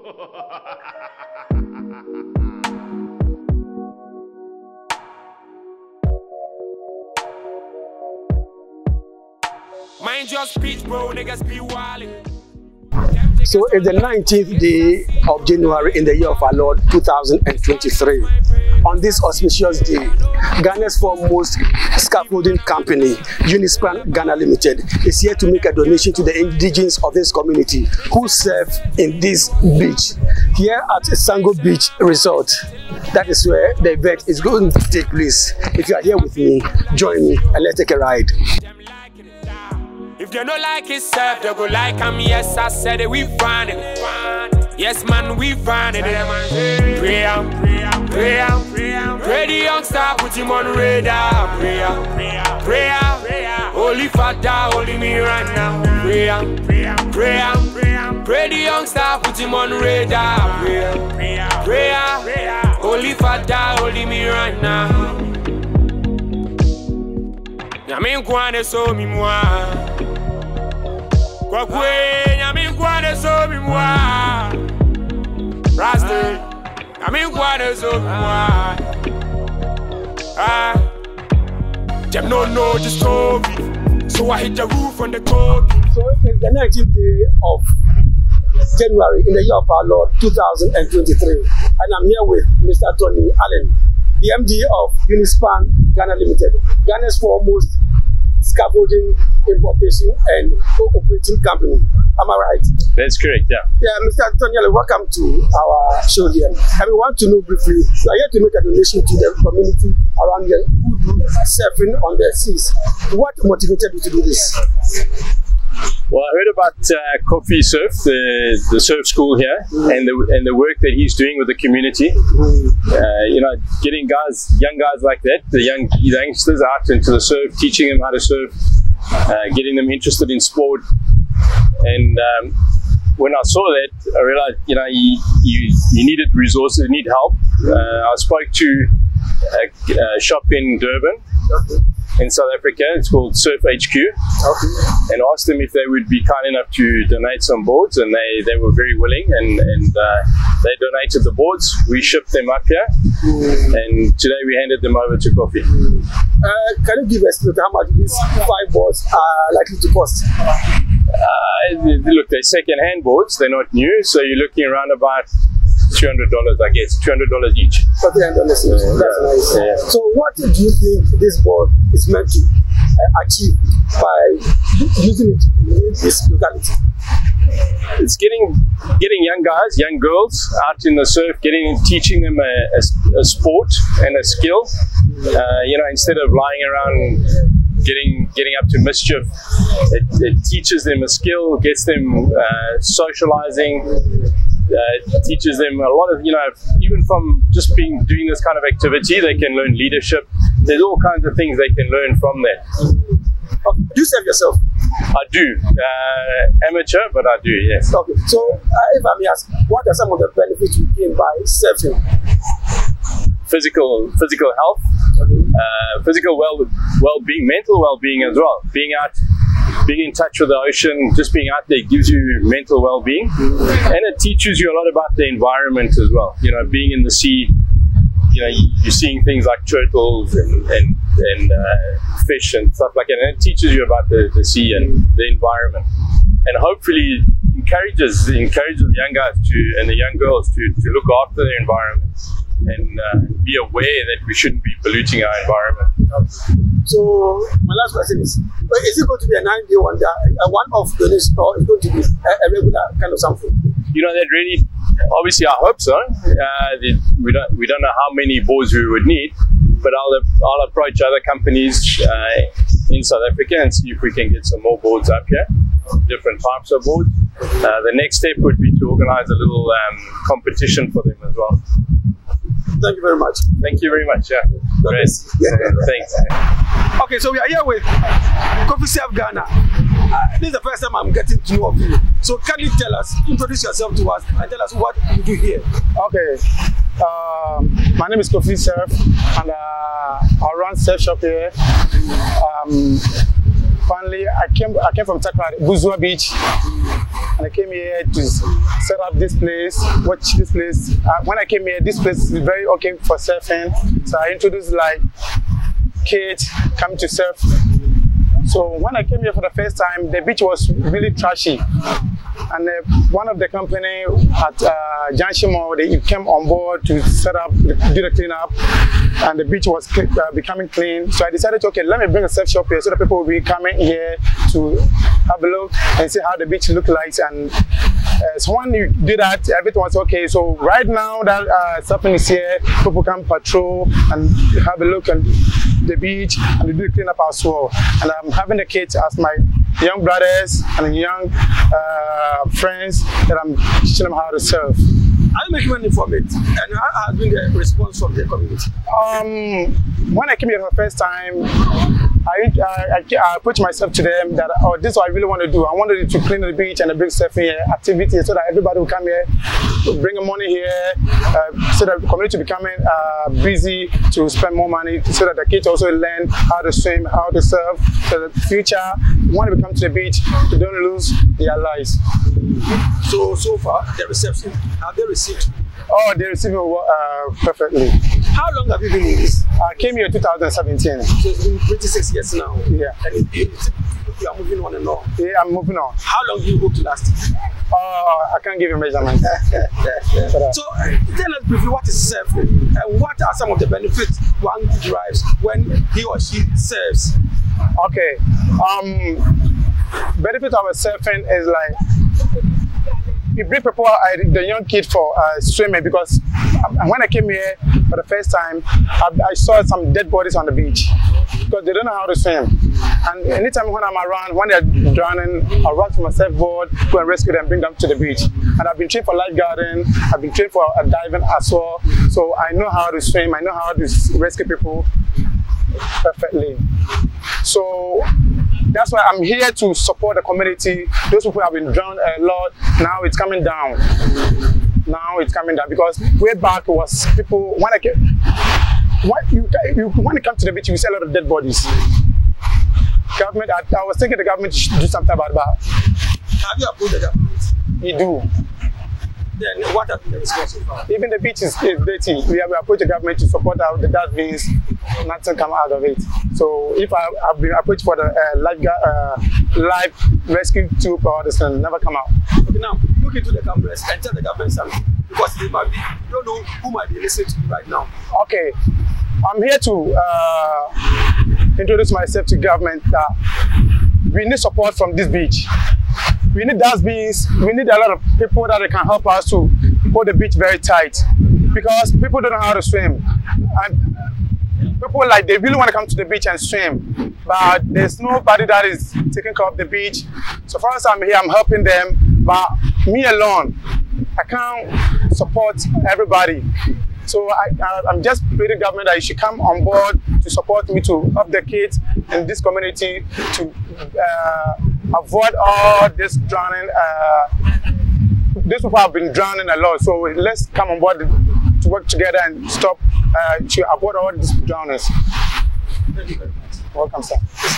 Mind your speech, bro, niggas be wildin'. So it's the 19th day of January in the year of our Lord 2023. On this auspicious day, Ghana's foremost scaffolding company, UnisSpan Ghana Limited, is here to make a donation to the indigenes of this community who serve in this beach. Here at Sango Beach Resort, that is where the event is going to take place. If you are here with me, join me and let's take a ride. If they don't like it, serve, they go like I'm. Yes, I said it, we find it. Yes, man, we find it. Pray, pray the youngster, put him on radar. Pray, holy Father, holding me right now. Pray the youngster, put him on radar. Pray, holy Father, holding me right now. Yamin kwane so mi mwa. Kwa kwe yamin kwane so mi mwa. Rasta yamin kwane so mi mwa. Them no know the story, so I hit the roof on the coat. So it's the 19th day of January in the year of our Lord 2023, and I'm here with Mr. Tony Allen, the MD of UnisSpan Ghana Limited, Ghana's foremost scaffolding, importation and operating company. Am I right? That's correct, yeah. Yeah, Mr. Tony Allen, welcome to our show here. And we want to know briefly, you are here to make a donation to the community around here who do surfing on the seas. What motivated you to do this? Well, I heard about KofiSurf, the surf school here, and the work that he's doing with the community. You know, getting young guys like that, the youngsters out into the surf, teaching them how to surf, getting them interested in sport. And when I saw that, I realized, you know, you needed resources, you need help. I spoke to a shop in Durban. In South Africa, it's called Surf HQ, and asked them if they would be kind enough to donate some boards, and they were very willing, and they donated the boards. We shipped them up here, and today we handed them over to Kofi. Can you give us how much these 5 boards are likely to cost? Look, they're second-hand boards, they're not new, so you're looking around about $200, I guess, $200 each. $200 each. That's nice. Yeah. So what do you think this board is meant to achieve by using it in this locality? It's getting young guys, young girls out in the surf, teaching them a sport and a skill. You know, instead of lying around getting up to mischief, it teaches them a skill, gets them socializing. Teaches them a lot of, you know, even from just doing this kind of activity, they can learn leadership. There's all kinds of things they can learn from that. Do you serve yourself? I do. Amateur, but I do, yes. Okay. So, if I may ask, what are some of the benefits you gain by surfing? Physical health, physical well-being, mental well-being as well. Being in touch with the ocean, just being out there gives you mental well-being, and it teaches you a lot about the environment as well. You know, being in the sea, you know, you're seeing things like turtles and fish and stuff like that, and it teaches you about the sea and the environment, and hopefully encourages the young guys and the young girls to look after their environment and be aware that we shouldn't be polluting our environment. So my last question is it going to be a 9-day wonder, a one-off donation, or is it going to be a regular kind of something? You know, that really, obviously I hope so. We don't know how many boards we would need, but I'll approach other companies in South Africa and see if we can get some more boards up here, different types of boards. The next step would be to organize a little competition for them as well. Thank you very much. Thank you very much. Yeah. Great. Thanks. Okay, so we are here with KofiSurf Ghana. This is the first time I'm getting to know of you. So can you introduce yourself to us and tell us what you do here? Okay. My name is KofiSurf, and I run surf shop here. Finally, I came from Buzua Beach, and I came here to set up this place, watch this place. When I came here, this place is very okay for surfing, so I introduced like kids come to surf. So when I came here for the first time, the beach was really trashy. And one of the company at Janshimo, they came on board to set up, do the cleanup, and the beach was becoming clean. So I decided, okay, let me bring a surf shop here so that people will be coming here to have a look and see how the beach looks like. And so when you did that, everything was okay. So right now that surfing is here, people can patrol and have a look at the beach and do the cleanup as well. And I'm having the kids as my young brothers and young friends that I'm teaching them how to surf. How you make money from it? And how has been the response from the community? When I came here for the first time, I approached myself to them that, oh, this is what I really want to do. I wanted to clean the beach and bring surfing activity so that everybody will come here, bring money here, so that the community becoming busy to spend more money, so that the kids also learn how to swim, how to surf, so that in the future, when they come to the beach, they don't lose their lives. So far, the reception, have they received? Oh, they received it perfectly. How long have you been in this? I came here in 2017. So it's been 26 years now. Yeah. And you are moving on and on. Yeah, I'm moving on. How long do you hope to last? I can't give you measurements. So tell us briefly, what is surfing and what are some of the benefits one derives when he or she surfs? Okay. Benefit of surfing is like you bring people, the young kid for swimming, because when I came here for the first time, I saw some dead bodies on the beach because they don't know how to swim. And anytime when I'm around, when they're drowning, I run from a surfboard, go and rescue them, bring them to the beach. And I've been trained for lifeguarding, I've been trained for diving as well. So I know how to swim, I know how to rescue people perfectly. So that's why I'm here to support the community. Those people have been drowned a lot. Now it's coming down. Now it's coming down because way back was people when when it comes to the beach, you see a lot of dead bodies. Government, I was thinking the government should do something about that. Have you approved the government? You do. Then what has been the response so far? Even the beach is dirty. We have approached the government to support the dustbins. Nothing come out of it. So if I've been approached for the life rescue tube or this can never come out. Okay, now look into the cameras and tell the government something, because they might be, you don't know who might be listening to you right now. Okay, I'm here to introduce myself to government that we need support from this beach. We need dustbins. We need a lot of people that can help us to hold the beach very tight, because people don't know how to swim. And people like they really want to come to the beach and swim, but there's nobody that is taking care of the beach. So for us, I'm here, I'm helping them, but me alone, I can't support everybody. So I'm just pleading government that you should come on board to support me to help the kids in this community to avoid all this drowning. These people have been drowning a lot, so let's come on board to work together and stop to avoid all these drownings. Thank you very much. Welcome, sir.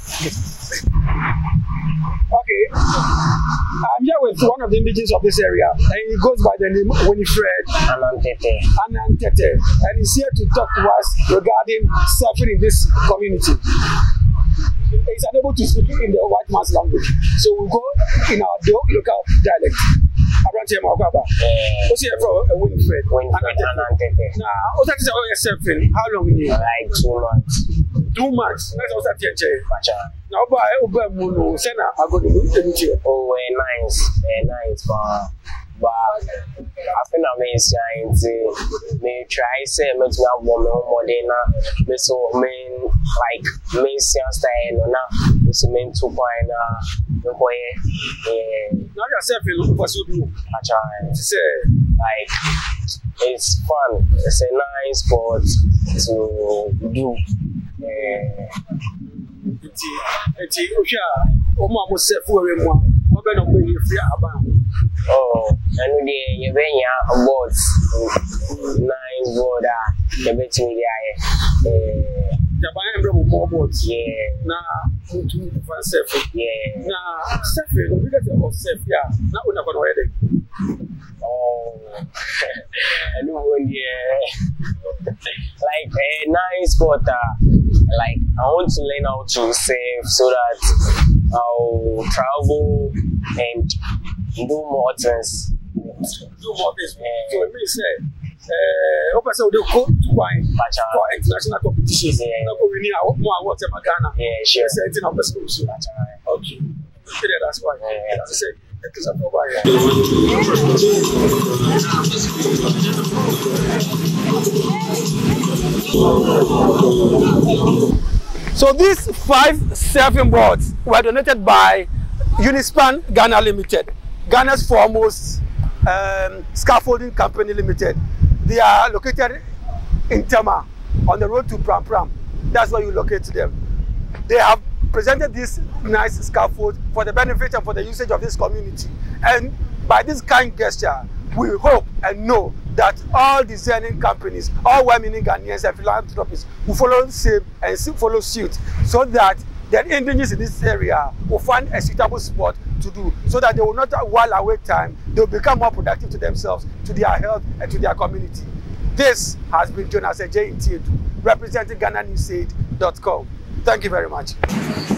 Okay, I'm here with one of the indigenous of this area, and he goes by the name Winifred Anantete, and he's here to talk to us regarding surfing in this community. He's unable to speak in the white man's language, so we'll go in our local dialect. What's here from Winifred Anantete? Now, what is surfing? How long is it? Like 2 months. 2 months. That's what's at here. Now, by Muno, Sena, I go to the oh, nice, but I think I'm trying to try say me to have one more than me so mean like me style na me so mean 2 point na boy now yourself you look for so do say like it's fun, it's a nice sport to do. Oh, and you been boats, 9 board, the between the Japan embre more boats. Yeah. Na mutu fan surfing. Yeah. Na surfing, we get of surf, yeah. Na una kono headache. Oh, I know when like a nice sport. Like I want to learn how to surf so that I'll travel and do more things. Do more things. So it means open say we go to wine for international competitions. No go win more awards in Ghana. Yeah, sure. That's the thing of the school. So okay. That's why. As I said, it is a problem. So these 5 surfing boards were donated by UnisSpan Ghana Limited, Ghana's foremost scaffolding company limited. They are located in Tema on the road to Pram Pram. That's where you locate them. They have presented this nice scaffold for the benefit and for the usage of this community. And by this kind gesture, we hope and know that all discerning companies, all well-meaning Ghanaians and philanthropists will follow the same and follow suit, so that the indigenous in this area will find a suitable sport to do, so that they will not while away time, they will become more productive to themselves, to their health, and to their community. This has been Jonas J. Intiedu, representing GhanaNewsAid.com. Thank you very much.